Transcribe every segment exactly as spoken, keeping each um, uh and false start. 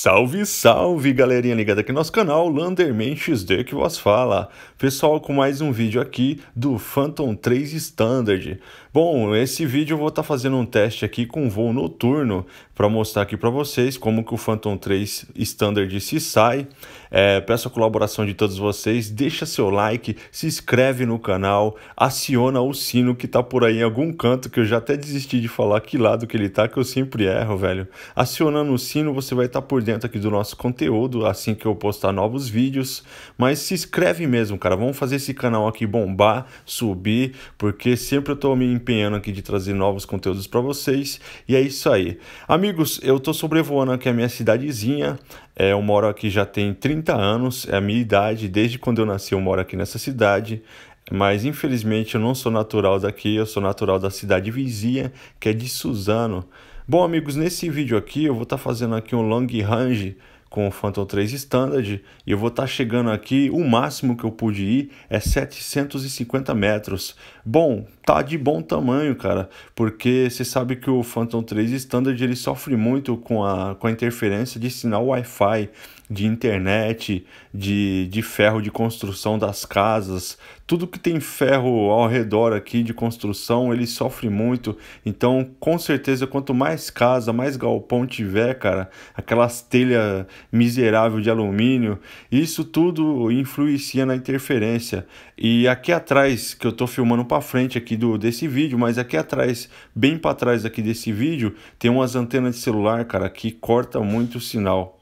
Salve, salve, galerinha ligada aqui no nosso canal, Landerman X D que vos fala. Pessoal, com mais um vídeo aqui do Phantom três Standard. Bom, esse vídeo eu vou estar tá fazendo um teste aqui com voo noturno para mostrar aqui para vocês como que o Phantom três Standard se sai. É, peço a colaboração de todos vocês, deixa seu like, se inscreve no canal, aciona o sino que tá por aí em algum canto, que eu já até desisti de falar que lado que ele tá, que eu sempre erro, velho. Acionando o sino você vai estar tá por dentro aqui do nosso conteúdo, assim que eu postar novos vídeos, mas se inscreve mesmo, cara, vamos fazer esse canal aqui bombar, subir, porque sempre eu tô me empenhando aqui de trazer novos conteúdos para vocês, e é isso aí. Amigos, eu tô sobrevoando aqui a minha cidadezinha, é, eu moro aqui já tem trinta anos, é a minha idade, desde quando eu nasci eu moro aqui nessa cidade, mas infelizmente eu não sou natural daqui, eu sou natural da cidade vizinha, que é de Suzano. Bom, amigos, nesse vídeo aqui eu vou estar tá fazendo aqui um long range com o Phantom três Standard e eu vou estar tá chegando aqui, o máximo que eu pude ir é setecentos e cinquenta metros. Bom, tá de bom tamanho, cara, porque você sabe que o Phantom três Standard ele sofre muito com a, com a interferência de sinal Wi-Fi, de internet, de, de ferro de construção das casas, tudo que tem ferro ao redor aqui de construção, ele sofre muito. Então, com certeza, quanto mais casa, mais galpão tiver, cara, aquelas telhas miserável de alumínio, isso tudo influencia na interferência. E aqui atrás, que eu tô filmando para frente aqui do desse vídeo, mas aqui atrás, bem para trás aqui desse vídeo, tem umas antenas de celular, cara, que corta muito o sinal.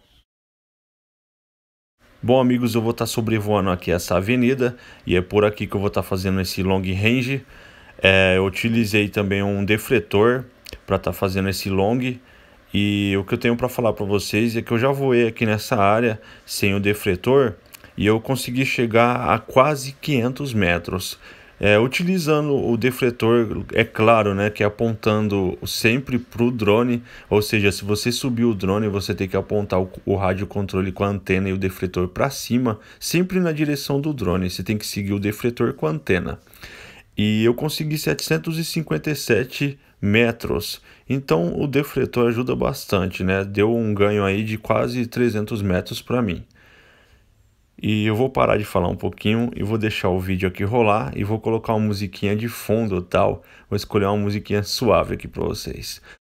Bom, amigos, eu vou estar tá sobrevoando aqui essa avenida e é por aqui que eu vou estar tá fazendo esse long range. É, eu utilizei também um defletor para estar tá fazendo esse long. E o que eu tenho para falar para vocês é que eu já voei aqui nessa área sem o defletor e eu consegui chegar a quase quinhentos metros. É, utilizando o defletor, é claro, né, que é apontando sempre para o drone, ou seja, se você subir o drone, você tem que apontar o, o rádio controle com a antena e o defletor para cima, sempre na direção do drone, você tem que seguir o defletor com a antena. E eu consegui setecentos e cinquenta e sete metros, então o defletor ajuda bastante, né, deu um ganho aí de quase trezentos metros para mim. E eu vou parar de falar um pouquinho e vou deixar o vídeo aqui rolar e vou colocar uma musiquinha de fundo tal. Vou escolher uma musiquinha suave aqui para vocês.